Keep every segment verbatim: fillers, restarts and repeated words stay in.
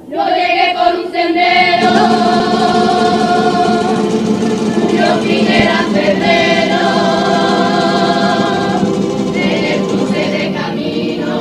Yo llegué por un sendero, yo primera febrero, en el cruce de camino.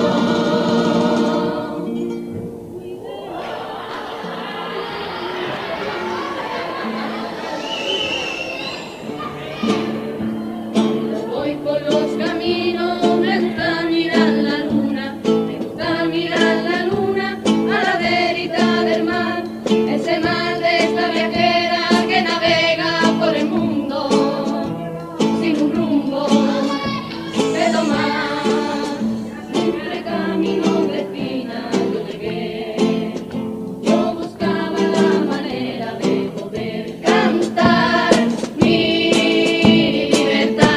Voy por los caminos, me gusta mirar la luna, me gusta mirar la luna a la verita del mar, ese mar de esta viajera que navega por el mundo sin un rumbo que tomar. Entre caminos de espinas yo llegué, yo buscaba la manera de poder cantar mi libertad.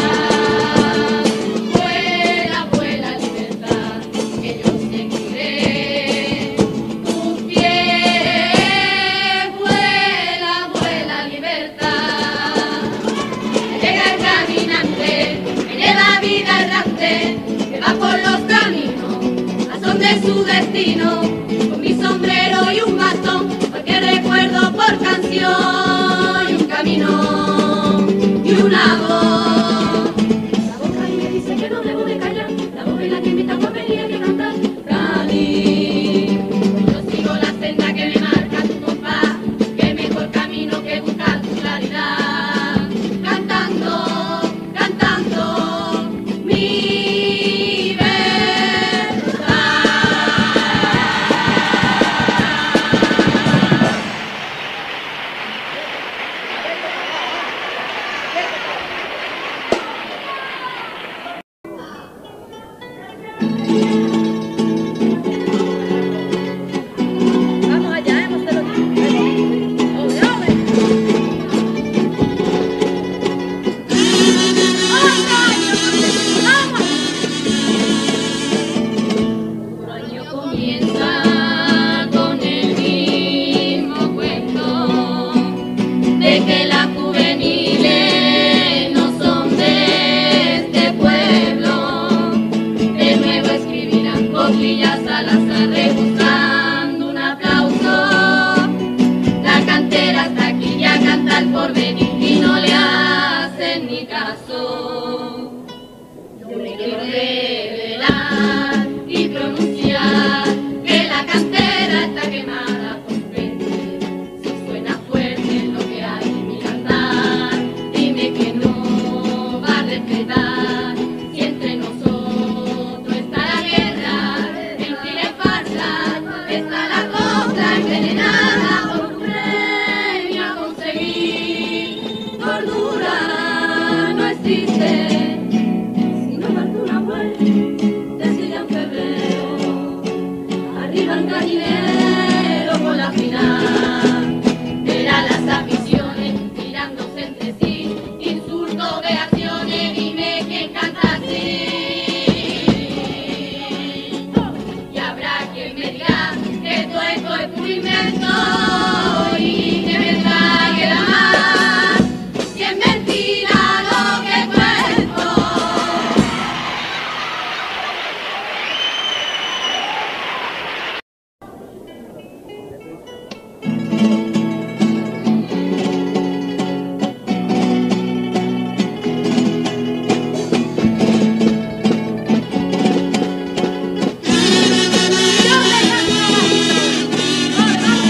Vuela, vuela libertad, que yo seguiré tus pies. Vuela, vuela libertad. Llega el caminante, que lleva vida errante, que va por los caminos a son de su destino, con mi sombrero y un bastón, porque recuerdo por canción y un camino y una voz. La boca y me dice que no debo de callar, la voz es la que invita a venir a cantar. Cali, yo sigo la senda que me marca tu compás, que mejor camino que buscar tu claridad. Cantando, cantando mi verdad. Vamos allá, hemos de lo otro año comienza con el mismo cuento de que las juveniles no son de este pueblo. De nuevo escribirán coplillas al azar rebuscando un aplauso. La cantera está aquí ya canta el porvenir y no le hacen ni caso. Yo me quiero revelar y pronunciar que la cantera está quemada por frente. Si suena fuerte lo que hay en mi cantar, dime que no va a respetar. Si entre nosotros está la guerra, mentira y farsa, está la copla envenenada por tu premio a conseguir. Cordura no existe. Arriba el gallinero con la final, verá las aficiones tirándose entre sí, insultos de acciones, dime quién canta así. Y habrá quien me diga que todo esto es puro invento y que me trague la más, si es mentira lo que cuento. Yo me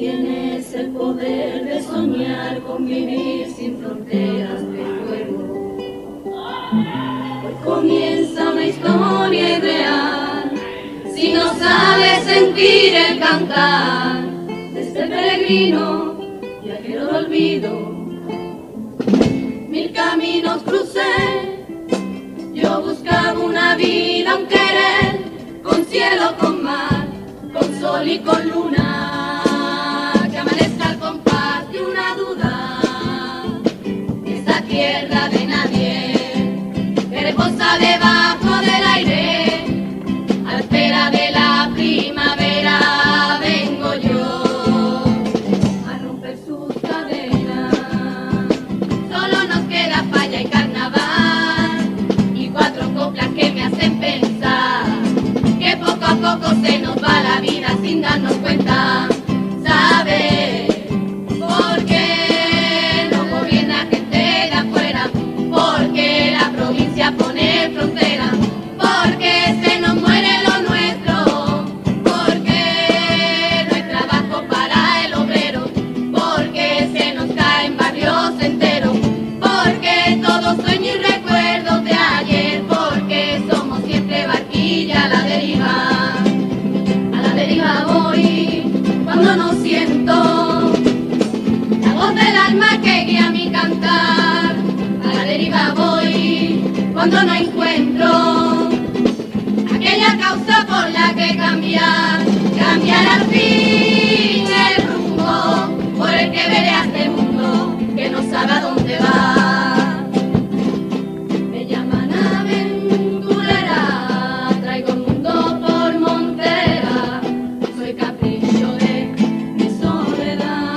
tienes el poder de soñar con vivir sin fronteras de fuego. Hoy comienza una historia irreal, si no sabes sentir el cantar de este peregrino, viajero de olvido. Mil caminos crucé, yo buscaba una vida, un querer, con cielo, con mar, con sol y con luna, que amanezca al compás de una duda. Esta tierra de nadie, que reposa debajo del aire, a la espera de la primavera vengo yo a romper sus cadenas. Solo nos queda falla y carnaval y cuatro coplas que me hacen pensar que poco a poco se nos va la vida sin darnos cuenta. ¿Sabes por qué no gobierna gente de afuera? Porque la provincia pone frontera, porque se nos muere lo nuestro, porque no hay trabajo para el obrero, porque se nos caen barrios enteros, porque todo sueño y recuerdos de ayer, porque somos siempre barquilla a la deriva. A la deriva voy cuando no siento la voz del alma que guía mi cantar. A la deriva voy cuando no encuentro aquella causa por la que cambiar, cambiar al fin el rumbo por el que veré a este mundo que no sabe a dónde va. Me llaman aventurera, traigo el mundo por montera, soy capricho de mi soledad.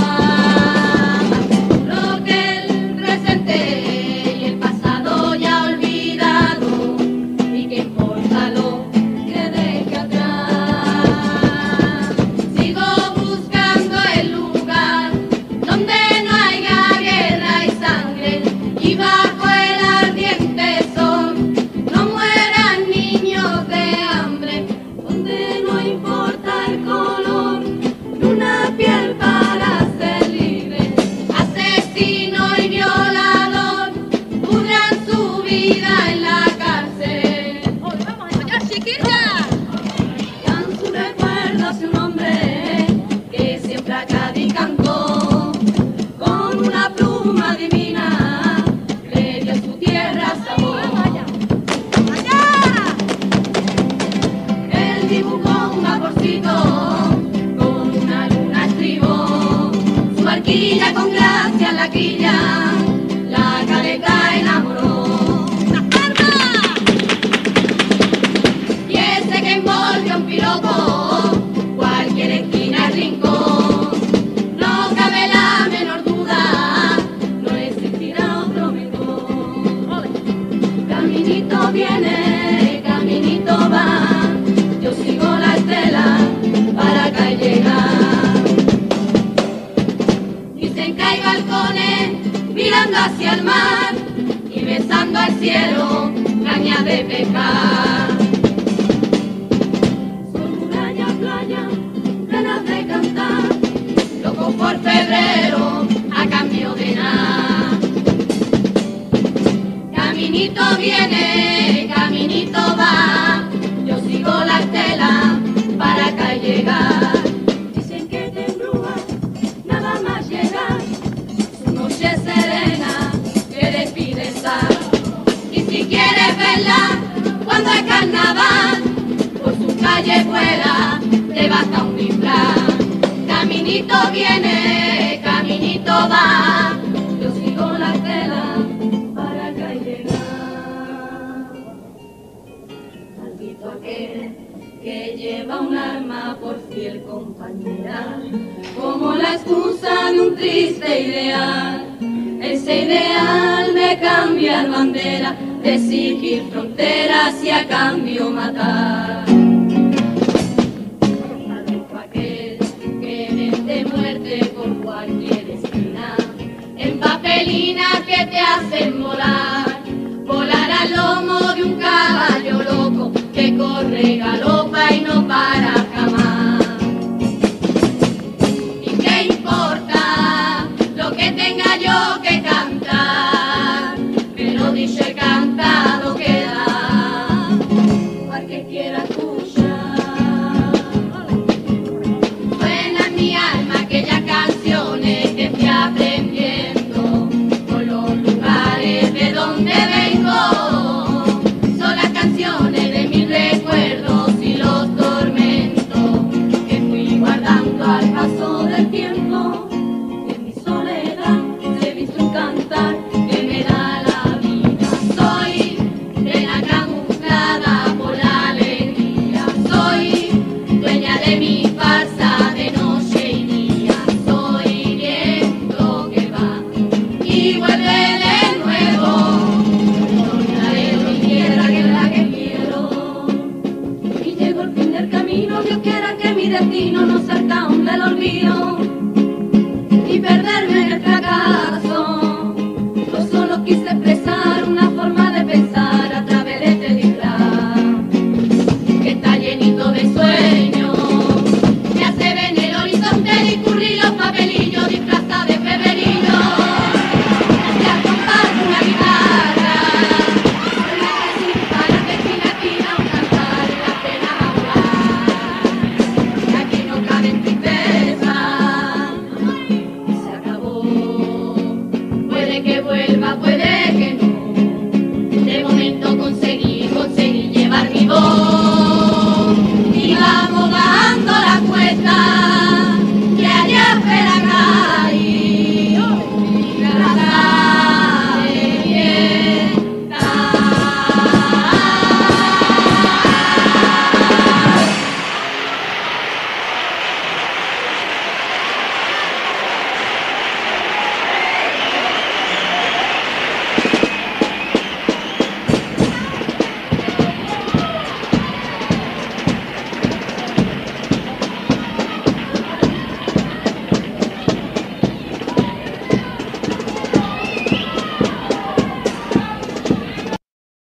Lo que el presente y el pasado ya olvidado, y que importa lo que deje atrás. Sigo buscando el lugar donde no haya guerra y sangre, y bajo el ardiente sol no mueran niños de hambre, donde no importa el color de una piel para ser libre. Asesino y violador pudran su vida en la cárcel. ¡Vamos a ensayar, chiquita! Dan su recuerdo hacia un hombre que siempre a Cádiz cantó, con una pluma divina le dio a su tierra sabor. ¡Allá! Él dibujó un vaporcito, con una luna escribó su barquilla con gracia en la quilla, la caleta enamoró. ¡Las palmas! Y ese que envolvió un piropo, cualquier esquina es rincón, no cabe la menor duda, no existirá otro mejor. Caminito viene, caminito va, yo sigo la estela para acá llegar. Dicen que hay balcones mirando hacia el mar y besando al cielo, caña de pescar. Son muralla, playa, ganas de cantar, loco por febrero a cambio de nada. Caminito viene, caminito va, yo sigo la estela para acá llegar. Dicen que te embruja nada más llegar, su noche serena que despide sal. Y si quieres verla cuando es carnaval, por su calle vuela, te basta un disfraz. Caminito viene, caminito va, yo sigo la estela para acá llegar. Maldito aquel que lleva un arma por fiel compañera, como la excusa de un triste ideal. Ese ideal de cambiar bandera, de exigir fronteras y a cambio matar. Maldito aquel que vende muerte por cualquier esquina, en papelinas que te hacen volar, volar al lomo de un caballo loco que corre, galopa y no para jamás. una forma